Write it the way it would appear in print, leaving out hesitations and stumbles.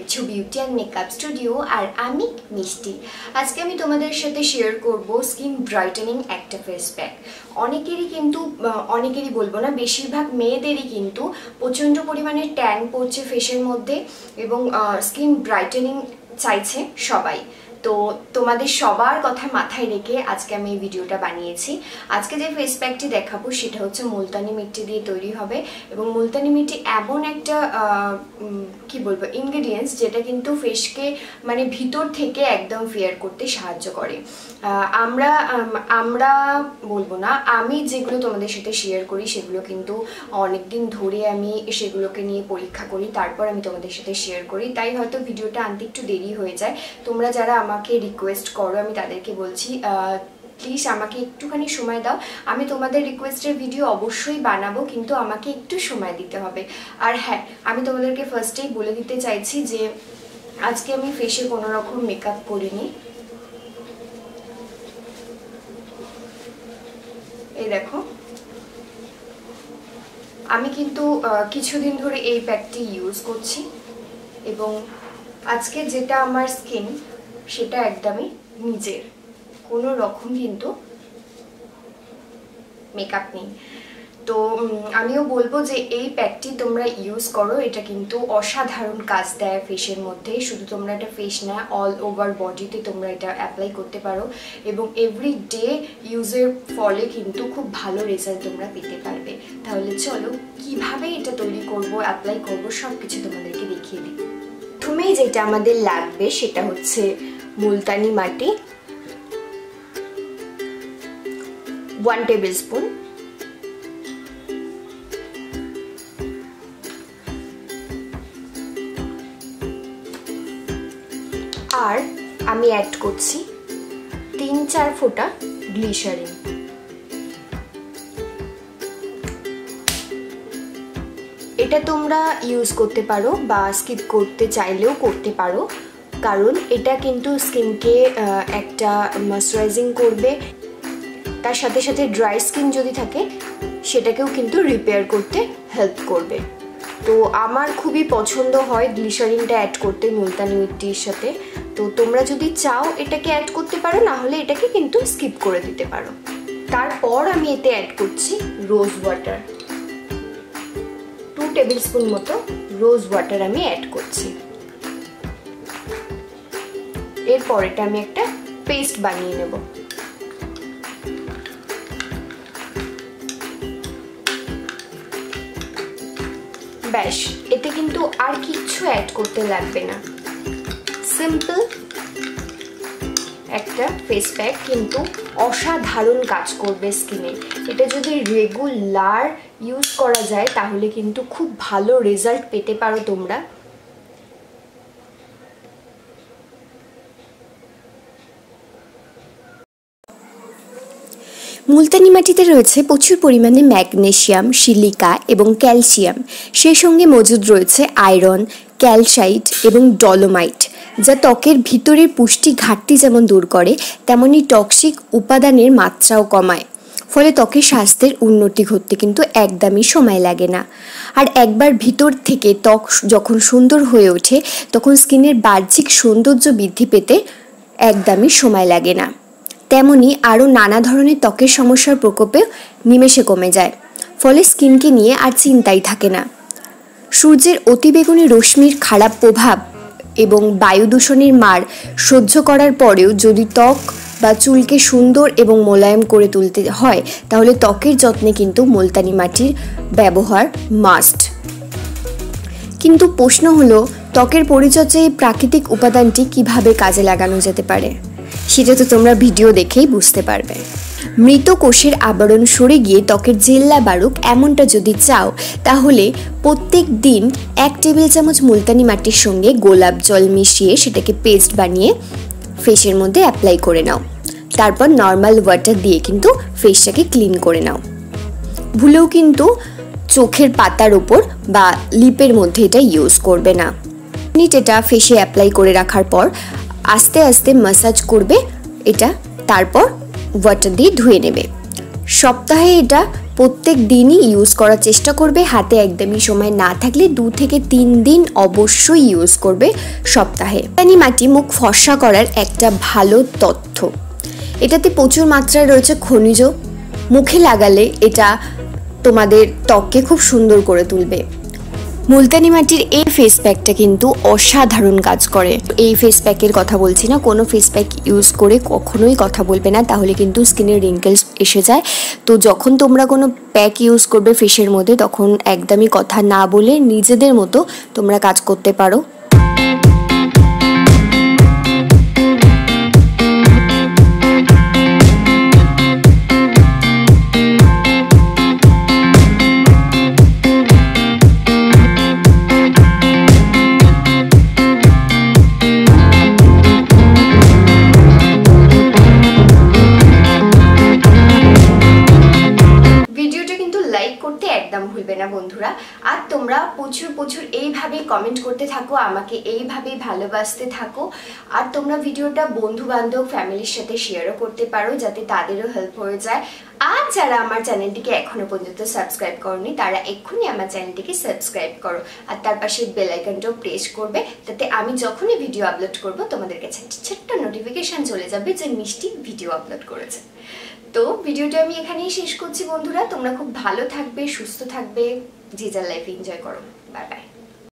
দেখছো beauty and makeup studio আর আমি মিষ্টি। আজকে আমি তোমাদের সাথে শেয়ার করব স্কিন ব্রাইটেনিং একটা ফেস প্যাক। অনেকেরই বলবো না, বেশিরভাগ মেয়েদেরই কিন্তু প্রচণ্ড পরিমাণে ট্যান পড়ছে ফেসের মধ্যে এবং স্কিন ব্রাইটেনিং চাইছে সবাই। তো তোমাদের সবার কথা মাথায় রেখে আজকে আমি এই ভিডিওটা বানিয়েছি। আজকে যে ফেস প্যাকটি দেখাবো সেটা হচ্ছে মুলতানি মিট্টি দিয়ে তৈরি হবে এবং মুলতানি মিট্টি এমন একটা কি বলবো ইনগ্রেডিয়েন্টস যেটা কিন্তু ফেসকে মানে ভিতর থেকে একদম ফেয়ার করতে সাহায্য করে। আমরা বলবো না, আমি যেগুলো তোমাদের সাথে শেয়ার করি সেগুলো কিন্তু অনেক দিন ধরে আমি সেগুলোকে নিয়ে পরীক্ষা করি, তারপর আমি তোমাদের সাথে শেয়ার করি, তাই হয়তো ভিডিওটা আনতে একটু দেরি হয়ে যায়। তোমরা যারা আমাকে রিকোয়েস্ট করো আমি তাদেরকে বলছি প্লিজ আমাকে একটুখানি সময় দাও। আমি তোমাদের রিকোয়েস্টের ভিডিও অবশ্যই বানাবো, কিন্তু আমাকে একটু সময় দিতে হবে। আর হ্যাঁ, আমি তোমাদেরকে ফার্স্টেই বলে দিতে চাইছি যে আজকে আমি ফেসে কোনো রকম মেকআপ করিনি। এই দেখো, আমি কিন্তু কিছুদিন ধরে এই প্যাকটি ইউজ করছি এবং আজকে যেটা আমার স্কিন সেটা একদমই নিজের, কোনো রকম কিন্তু মেকআপ নেই। তো আমিও বলবো যে এই প্যাকটি তোমরা ইউজ করো, এটা কিন্তু অসাধারণ কাজ দেয় ফেসের মধ্যে। শুধু তোমরা এটা ফেস না, অল ওভার বডিতে তোমরা এটা অ্যাপ্লাই করতে পারো এবং এভরি ডে ইউজের ফলে কিন্তু খুব ভালো রেজাল্ট তোমরা পেতে পারবে। তাহলে চলো কিভাবে এটা তৈরি করব, অ্যাপ্লাই করব, সব কিছু তোমাদেরকে দেখিয়ে দিই। প্রথমেই যেটা আমাদের লাগবে সেটা হচ্ছে মুলতানি মাটি 1 টেবিল স্পুন, আর আমি অ্যাড করছি 3-4 ফোঁটা গ্লিসারিন। এটা তোমরা ইউজ করতে পারো বা স্কিপ করতে চাইলেও করতে পারো, কারণ এটা কিন্তু স্কিনকে একটা ময়শ্চারাইজিং করবে, তার সাথে সাথে ড্রাই স্কিন যদি থাকে সেটাকেও কিন্তু রিপেয়ার করতে হেল্প করবে। তো আমার খুবই পছন্দ হয় গ্লিসারিনটা অ্যাড করতে মুলতানি মিট্টির সাথে। তো তোমরা যদি চাও এটাকে অ্যাড করতে পারো, না হলে এটাকে কিন্তু স্কিপ করে দিতে পারো। তারপর আমি এতে অ্যাড করছি রোজ ওয়াটার, 2 টেবিল স্পুন মতো রোজ ওয়াটার আমি অ্যাড করছি। এরপর এটা আমি একটা পেস্ট বানিয়ে নেব। ব্যাস, এতে কিন্তু আর কিচ্ছু অ্যাড করতে লাগবে না, সিম্পল একটা ফেস প্যাক কিন্তু অসাধারণ কাজ করবে স্কিনে। এটা যদি রেগুলার ইউজ করা যায় তাহলে কিন্তু খুব ভালো রেজাল্ট পেতে পারো তোমরা। মুলতানি মাটিতে রয়েছে প্রচুর পরিমাণে ম্যাগনেসিয়াম, সিলিকা এবং ক্যালসিয়াম, সেই সঙ্গে মজুদ রয়েছে আয়রন, ক্যালসাইট এবং ডলোমাইট, যা ত্বকের ভিতরের পুষ্টি ঘাটতি যেমন দূর করে তেমনি টক্সিক উপাদানের মাত্রাও কমায়। ফলে ত্বকের স্বাস্থ্যের উন্নতি ঘটতে কিন্তু একদমই সময় লাগে না। আর একবার ভিতর থেকে ত্বক যখন সুন্দর হয়ে ওঠে তখন স্কিনের বাহ্যিক সৌন্দর্য বৃদ্ধি পেতে একদমই সময় লাগে না। তেমনি আরও নানা ধরনের ত্বকের সমস্যার প্রকোপে নিমেষে কমে যায়, ফলে স্কিনকে নিয়ে আর চিন্তাই থাকে না। সূর্যের অতিবেগুনি রশ্মির খারাপ প্রভাব এবং বায়ু দূষণের মার সহ্য করার পরেও যদি ত্বক বা চুলকে সুন্দর এবং মোলায়েম করে তুলতে হয় তাহলে ত্বকের যত্নে কিন্তু মুলতানি মাটির ব্যবহার মাস্ট। কিন্তু প্রশ্ন হলো, ত্বকের পরিচর্যায় এই প্রাকৃতিক উপাদানটি কিভাবে কাজে লাগানো যেতে পারে? সেটা তো তোমরা ভিডিও দেখেই বুঝতে পারবে। মৃত কোষের আবরণ সরে গিয়ে ত্বকের জেল্লা বাড়ুক এমনটা যদি চাও তাহলে প্রত্যেক দিন 1 টেবিল চামচ মুলতানি মাটির সঙ্গে গোলাপ জল মিশিয়ে সেটাকে পেস্ট বানিয়ে ফেসের মধ্যে অ্যাপ্লাই করে নাও। তারপর নর্মাল ওয়াটার দিয়ে কিন্তু ফেসটাকে ক্লিন করে নাও। ভুলেও কিন্তু চোখের পাতার ওপর বা লিপের মধ্যে এটা ইউজ করবে না। এটা ফেসে অ্যাপ্লাই করে রাখার পর আস্তে আস্তে ম্যাসাজ করবে এটা, তারপর ওয়াটার দিয়ে ধুয়ে নেবে। সপ্তাহে এটা প্রত্যেক দিনই ইউজ করার চেষ্টা করবে। হাতে একদমই সময় না থাকলে 2 থেকে 3 দিন অবশ্যই ইউজ করবে সপ্তাহে। মুলতানি মাটি মুখ ফর্সা করার একটা ভালো তথ্য। এটাতে প্রচুর মাত্রায় রয়েছে খনিজ। মুখে লাগালে এটা তোমাদের ত্বককে খুব সুন্দর করে তুলবে। মুলতানি মাটির এই ফেস প্যাকটা কিন্তু অসাধারণ কাজ করে। এই ফেস প্যাকের কথা বলছি না, কোনো ফেস প্যাক ইউজ করে কখনোই কথা বলবে না, তাহলে কিন্তু স্কিনের রিঙ্কেলস এসে যায়। তো যখন তোমরা কোনো প্যাক ইউজ করবে ফেসের মধ্যে, তখন একদমই কথা না বলে নিজেদের মতো তোমরা কাজ করতে পারো। করতে একদম ভুলবে না বন্ধুরা। আর তোমরা প্রচুর এইভাবে কমেন্ট করতে থাকো, আমাকে এইভাবে ভালোবাসতে থাকো। আর তোমরা ভিডিওটা বন্ধু বান্ধব ফ্যামিলির সাথে শেয়ারও করতে পারো, যাতে তাদেরও হেল্প হয়ে যায়। আর যারা আমার চ্যানেলটিকে এখনো পর্যন্ত সাবস্ক্রাইব করনি, তারা এক্ষুনি আমার চ্যানেলটিকে সাবস্ক্রাইব করো আর তার পাশে বেল আইকনটাও প্রেস করবে, যাতে আমি যখনই ভিডিও আপলোড করব তোমাদের কাছে ছোট্ট নোটিফিকেশন চলে যাবে যে মিষ্টি ভিডিও আপলোড করেছে। তো ভিডিওটা আমি এখানেই শেষ করছি বন্ধুরা। তোমরা খুব ভালো থাকবে, সুস্থ থাকবে, যে যার লাইফ এনজয় করো। Bye by.